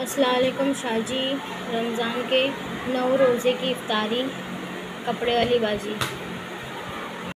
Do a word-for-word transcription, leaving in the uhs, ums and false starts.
अस्सलाम वालेकुम शाहजी। रमज़ान के नौ रोज़े की इफ्तारी, कपड़े वाली बाजी।